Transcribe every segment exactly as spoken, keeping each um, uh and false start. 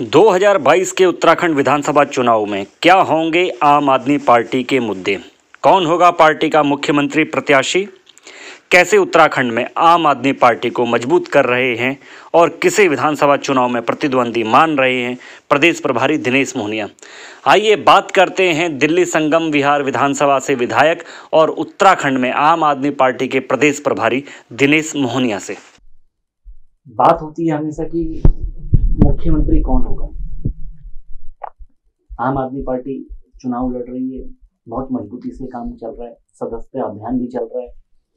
दो हज़ार बाईस के उत्तराखंड विधानसभा चुनाव में क्या होंगे आम आदमी पार्टी के मुद्दे? कौन होगा पार्टी का मुख्यमंत्री प्रत्याशी? कैसे उत्तराखंड में आम आदमी पार्टी को मजबूत कर रहे हैं और किसे विधानसभा चुनाव में प्रतिद्वंदी मान रहे हैं प्रदेश प्रभारी दिनेश मोहनिया? आइए बात करते हैं दिल्ली संगम विहार विधानसभा से विधायक और उत्तराखंड में आम आदमी पार्टी के प्रदेश प्रभारी दिनेश मोहनिया से। बात होती है हमेशा कि मुख्यमंत्री कौन होगा। आम आदमी पार्टी चुनाव लड़ रही है, बहुत मजबूती से काम चल रहा है, सदस्यता अभियान भी चल रहा है।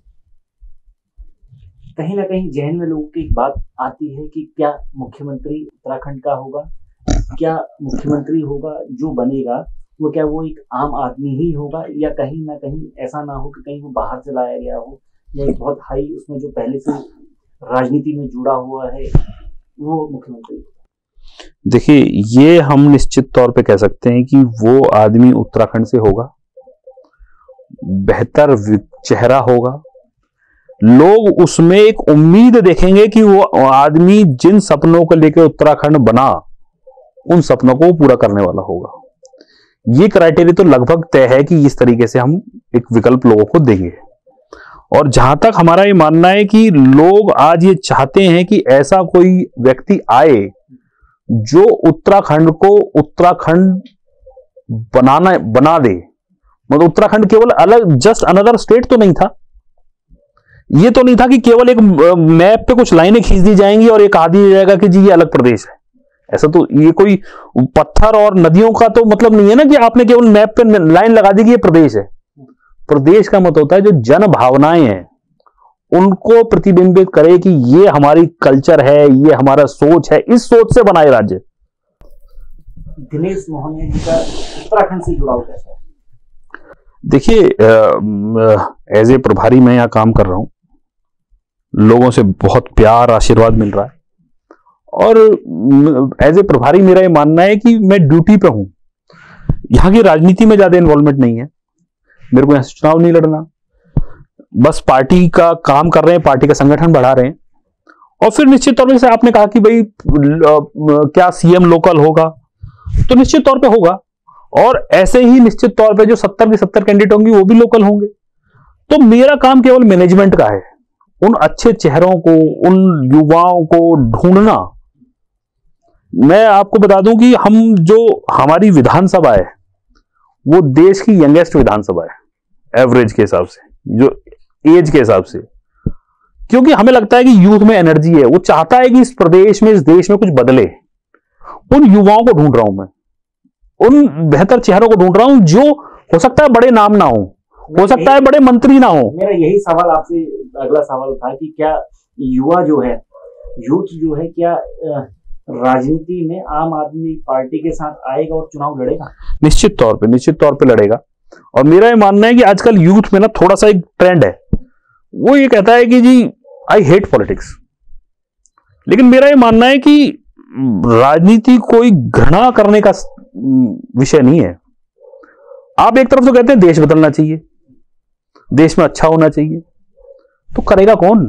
कहीं ना कहीं जहन में लोगों की एक बात आती है कि क्या मुख्यमंत्री उत्तराखंड का होगा, क्या मुख्यमंत्री होगा जो बनेगा वो क्या वो एक आम आदमी ही होगा, या कहीं ना कहीं ऐसा ना हो कि कहीं वो बाहर से लाया गया हो, या एक बहुत हाई उसमें जो पहले से राजनीति में जुड़ा हुआ है वो मुख्यमंत्री। देखिए, ये हम निश्चित तौर पे कह सकते हैं कि वो आदमी उत्तराखंड से होगा, बेहतर चेहरा होगा, लोग उसमें एक उम्मीद देखेंगे कि वो आदमी जिन सपनों को लेकर उत्तराखंड बना उन सपनों को पूरा करने वाला होगा। ये क्राइटेरिया तो लगभग तय है कि इस तरीके से हम एक विकल्प लोगों को देंगे। और जहां तक हमारा ये मानना है कि लोग आज ये चाहते हैं कि ऐसा कोई व्यक्ति आए जो उत्तराखंड को उत्तराखंड बनाना बना दे। मतलब उत्तराखंड केवल अलग जस्ट अनदर स्टेट तो नहीं था, ये तो नहीं था कि केवल एक मैप पे कुछ लाइनें खींच दी जाएंगी और ये कहा दिया जाएगा कि जी ये अलग प्रदेश है। ऐसा तो ये कोई पत्थर और नदियों का तो मतलब नहीं है ना कि आपने केवल मैप पे लाइन लगा दी कि ये प्रदेश है। प्रदेश का मतलब होता है जो जन भावनाएं हैं उनको प्रतिबिंबित करे कि ये हमारी कल्चर है, ये हमारा सोच है, इस सोच से बनाए राज्य। दिनेश मोहनिया जी का उत्तराखंड से जुड़ाव कैसा है? देखिए, एज ए प्रभारी मैं यहां काम कर रहा हूं, लोगों से बहुत प्यार आशीर्वाद मिल रहा है और एज ए प्रभारी मेरा ये मानना है कि मैं ड्यूटी पे हूं। यहां की राजनीति में ज्यादा इन्वॉल्वमेंट नहीं है, मेरे को यहां से चुनाव नहीं लड़ना, बस पार्टी का काम कर रहे हैं, पार्टी का संगठन बढ़ा रहे हैं। और फिर निश्चित तौर पे जैसे आपने कहा कि भाई क्या सीएम लोकल होगा, तो निश्चित तौर पे होगा। और ऐसे ही निश्चित तौर पे जो सत्तर की सत्तर कैंडिडेट होंगे वो भी लोकल होंगे। तो मेरा काम केवल मैनेजमेंट का है, उन अच्छे चेहरों को, उन युवाओं को ढूंढना। मैं आपको बता दूं कि हम जो हमारी विधानसभा है वो देश की यंगेस्ट विधानसभा है एवरेज के हिसाब से, जो एज के हिसाब से, क्योंकि हमें लगता है कि यूथ में एनर्जी है। वो चाहता है कि इस प्रदेश में, इस देश में कुछ बदले। उन युवाओं को ढूंढ रहा हूं मैं, उन बेहतर चेहरों को ढूंढ रहा हूं जो हो सकता है बड़े नाम ना हो, हो सकता है बड़े मंत्री ना हो। मेरा यही सवाल आपसे अगला सवाल था कि क्या युवा जो है, यूथ जो है, क्या राजनीति में आम आदमी पार्टी के साथ आएगा और चुनाव लड़ेगा? निश्चित तौर पे निश्चित तौर पे लड़ेगा। और मेरा ये मानना है कि आजकल यूथ में ना थोड़ा सा एक ट्रेंड है, वो ये कहता है कि जी आई हेट पॉलिटिक्स। लेकिन मेरा ये मानना है कि राजनीति कोई घृणा करने का विषय नहीं है। आप एक तरफ से कहते हैं देश बदलना चाहिए, देश में अच्छा होना चाहिए, तो करेगा कौन?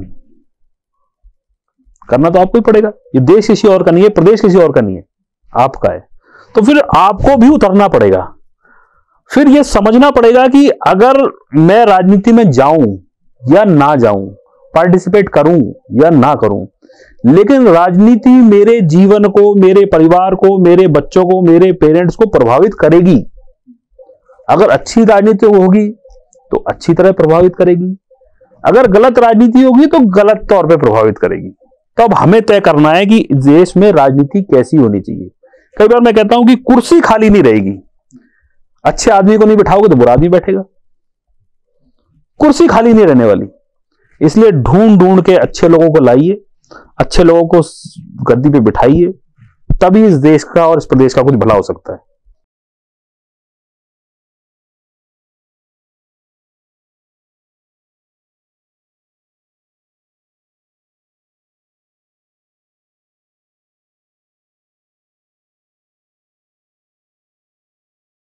करना तो आपको ही पड़ेगा। ये देश किसी और का नहीं है, प्रदेश किसी और का नहीं है, आपका है। तो फिर आपको भी उतरना पड़ेगा। फिर यह समझना पड़ेगा कि अगर मैं राजनीति में जाऊं या ना जाऊं, पार्टिसिपेट करूं या ना करूं, लेकिन राजनीति मेरे जीवन को, मेरे परिवार को, मेरे बच्चों को, मेरे पेरेंट्स को प्रभावित करेगी। अगर अच्छी राजनीति होगी तो अच्छी तरह प्रभावित करेगी, अगर गलत राजनीति होगी तो गलत तौर पे प्रभावित करेगी। तो अब हमें तय करना है कि देश में राजनीति कैसी होनी चाहिए। कई बार मैं कहता हूं कि कुर्सी खाली नहीं रहेगी, अच्छे आदमी को नहीं बिठाओगे तो बुरा आदमी बैठेगा। कुर्सी खाली नहीं रहने वाली, इसलिए ढूंढ ढूंढ के अच्छे लोगों को लाइए, अच्छे लोगों को गद्दी पे बिठाइए, तभी इस देश का और इस प्रदेश का कुछ भला हो सकता है।